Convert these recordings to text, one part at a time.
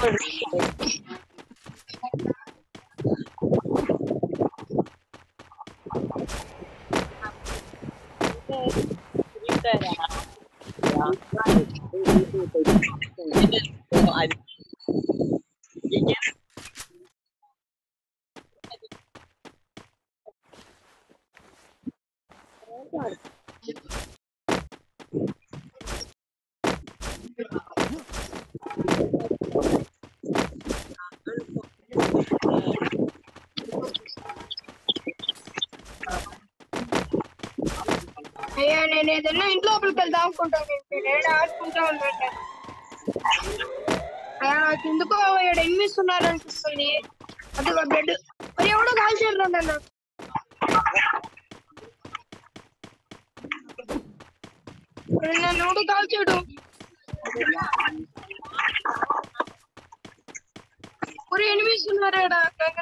నేను ఏదన్నా ఇంట్లో లోపలికి వెళ్దాం అనుకుంటాను. నేను ఆడుకుంటా ఉన్నాను. నాకు ఎందుకో ఎనిమిస్ ఉన్నారు అనిపిస్తుంది. అది బెడ్ మరి ఎవడో కాల్చారు నన్ను. నన్ను ఎవడో కాల్చాడు. మరి ఎనిమిస్ ఉన్నారా?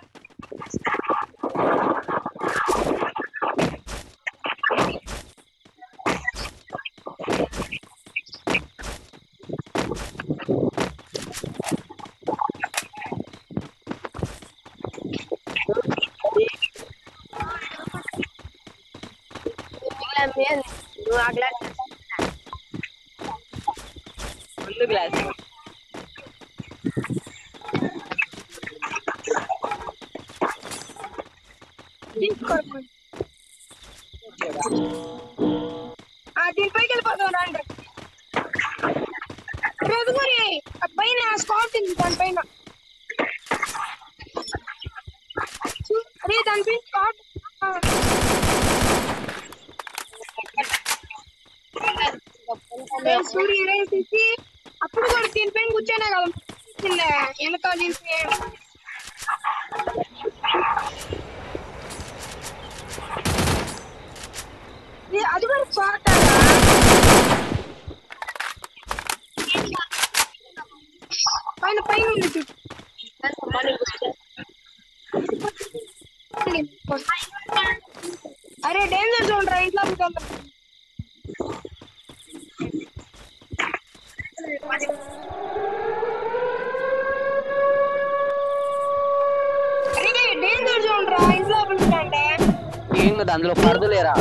గ్లాస్ దీనిపైకి వెళ్ళిపోతాం రండి. ఎదుగురి పైన స్కాట్ ఉంది, దానిపైన అరే దానిపైన స్కాట్. సూర్య వేసేసి అప్పుడు కూడా దీనిపైన కూర్చొనే కదా వెనకాల అది కూడా స్కాట్. పైన పైన ఉంది. అరే డేంజర్ జోన్ రా, ఇంట్లో అరే డేంజర్ జోన్ రా, ఇంట్లో అంటే ఏం కదా అందులో పడదులేరా,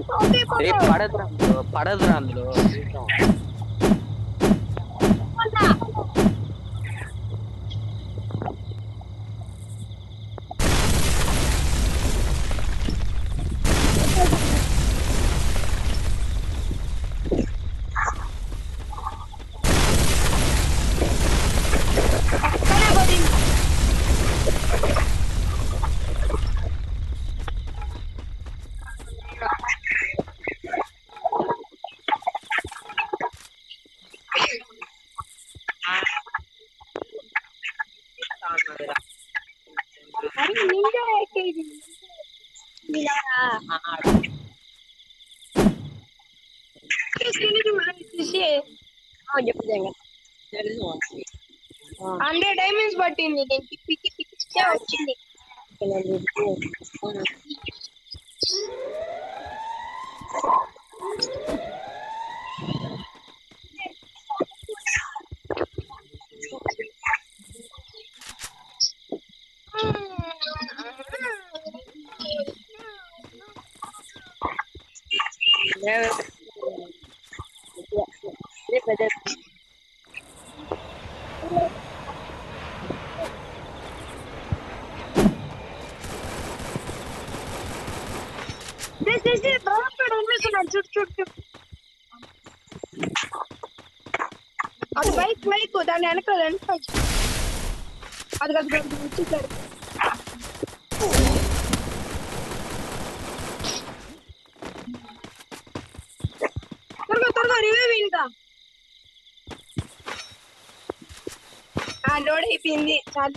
పడదురా అందులో. హండ్రెడ్ డైమండ్స్ పట్టింది. నేను పిప్పి వచ్చింది. అది బైక్ బైక్ దాన్ని వెనకాల అది కాదు వచ్చేసారు. త్వరగా త్వరగా రివైవ్ ఇంకా లోడ్ అయిపోయింది. చాలు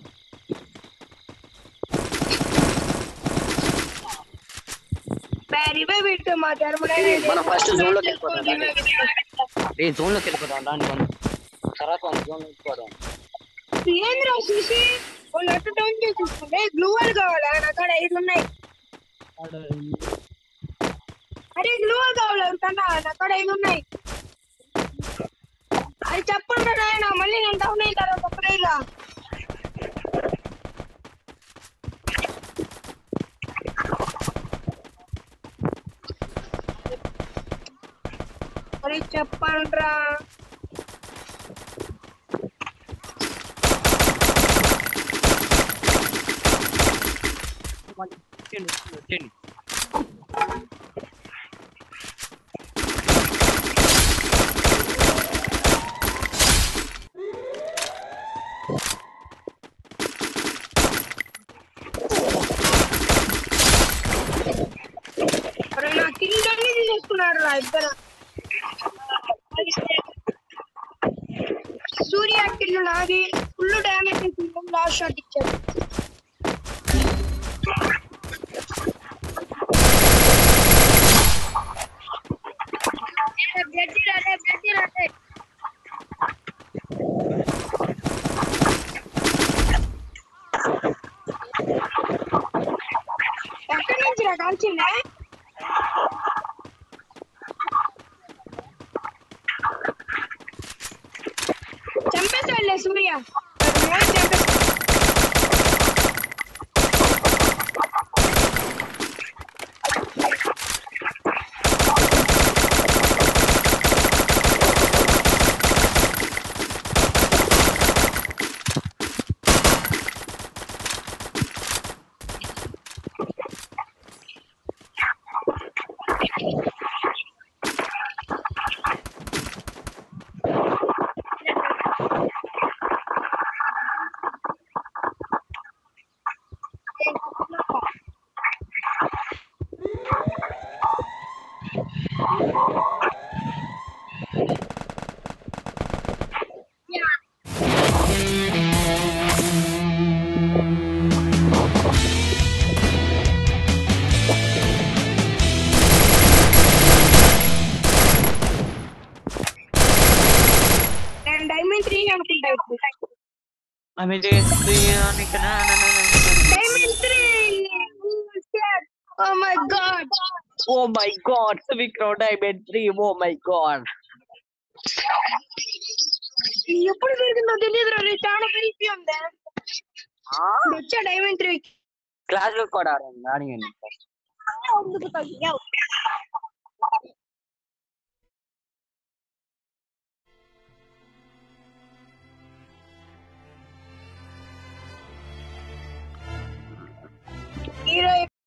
రివైవ్ పెట్టు. మా మనం ఫస్ట్ జోన్ లోకి వెళ్ళిపోతాం. జోన్ లోకి వెళ్ళిపోతాం దాని తర్వాత జోన్ లోకి వెళ్ళిపోదాం. ఏంద్రా చూసి వాళ్ళు అటు టైం చూసుకుంటే గ్లూవల్ కావాలా? నా కాడ 5 ఉన్నాయి. అరే గ్లూవల్ కావాలి కన్నా, నా కాడ 5 ఉన్నాయి. అది చెప్పండి నాయన, మళ్ళీ నేను డౌన్ అయిన తర్వాత ఫ్రీగా చెప్పండ్రా. వచ్చేయండి. అరే నా కింద తీసుకున్నాడు రా ఇద్దరు. సూర్య కిల్లు నాది. ఫుల్ డ్యామేజ్ చేసింది. లాస్ట్ షాట్ ఇచ్చాడు. ఎక్కడి నుంచి రా కాల్చిందా? చంపేశాడులే సూర్య. డైమండ్ 3 అనుకుంటా. Diamond 3. Oh my god. Oh my god. Vicro Diamond 3. Oh my god. ఎప్పుడు దొరికిందో తెలియదు రా. చాలా హెల్ప్ ఉందా? వచ్చా డైమండ్ 3 క్లాస్ లో కూడా రానియండి. హీరో